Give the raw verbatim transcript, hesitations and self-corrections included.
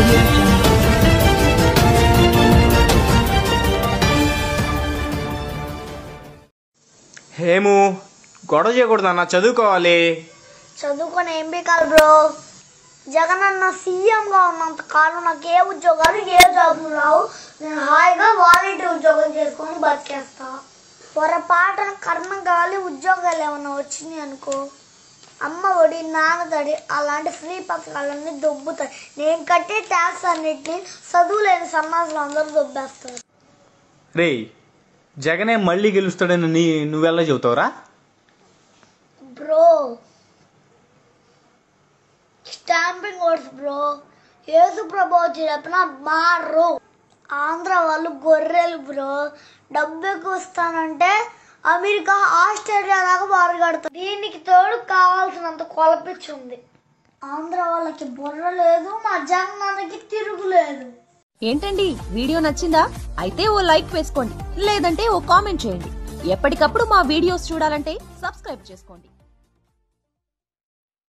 audio jungle. Hemu గొడవ చేయకూడదన్నా, చదువుకోవాలి. చదువుకొని ఏం బీకాలి బ్రో? జగన్ అన్న సీఎంగా ఉన్నంత కాలం నాకు ఏ ఉద్యోగాలు ఏ జాబులు రావు. నేను హాయిగా వాలంటీర్ ఉద్యోగం చేసుకొని బతికేస్తా. పొరపాటున కర్మ గాలి ఉద్యోగాలు ఏమన్నా వచ్చినాయి అనుకో, అమ్మ ఒడి నాన్నదడి అలాంటి ఫ్రీ పథకాలన్నీ దొబ్బుతాయి. నేను కట్టే ట్యాక్స్ అన్నిటిని చదువులేని సమాజంలో అందరూ దొబ్బేస్తారు. రే, జగనే మళ్ళీ గెలుస్తాడని నీ నువ్వెలా చెబుతావురా? Bro stamping votes bro. Yesu ప్రభు వచ్చి చెప్పిన మారు. ఆంధ్ర వాళ్ళు గొర్రెలు బ్రో. డబ్బు ఎక్కువ ఇస్తానంటే అమెరికా ఆస్ట్రేలియా దాకా బారుగడతారు. దీనికి తోడు కావాల్సినంత కొలపించుంది. ఆంధ్ర వాళ్ళకి బుర్ర లేదు, మా జగనానికి తిరుగులేదు. ఏంటండి వీడియో నచ్చిందా? అయితే ఓ లైక్ వేసుకోండి, లేదంటే ఓ కామెంట్ చేయండి. ఎప్పటికప్పుడు మా వీడియోస్ చూడాలంటే సబ్స్క్రైబ్ చేసుకోండి.